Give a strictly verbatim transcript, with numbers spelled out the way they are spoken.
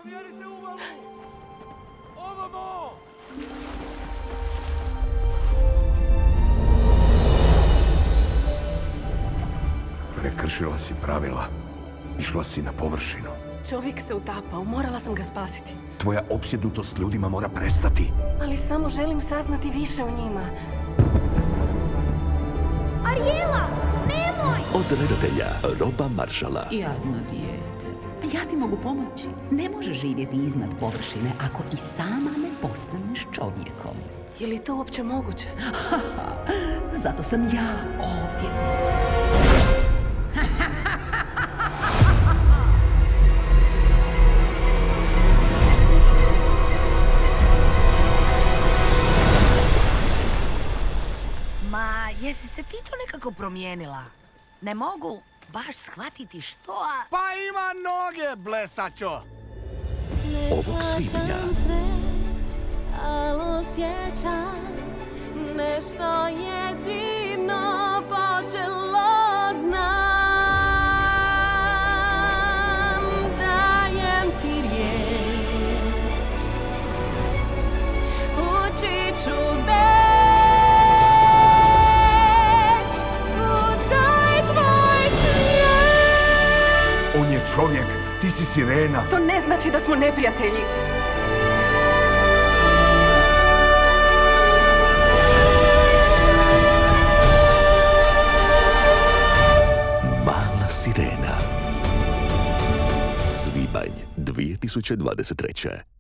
Promijenite uvalu! Ovamo! Prekršila si pravila. Išla si na površinu. Čovjek se utapao, morala sam ga spasiti. Tvoja opsjednutost ljudima mora prestati. Ali samo želim saznati više o njima. Arijela, nemoj! Od redatelja Roba Maršala. Jadno dijete. Ja ti mogu pomoći. Ne možeš živjeti iznad površine ako i sama ne postaneš čovjekom. Je li to uopće moguće? Zato sam ja ovdje. Ma, jesi se ti to nekako promijenila? Ne mogu baš shvatiti što, a... Pa ima noge, blesačo! Ovog svibnja Al osjećam nešto jedino počelo, znam. Dajem ti riječ, učit ću već u taj tvoj svijet. On je čovjek, ti si sirena. To ne znači da smo neprijatelji. Mala sirena. Svibanj dvije tisuće dvadeset treće.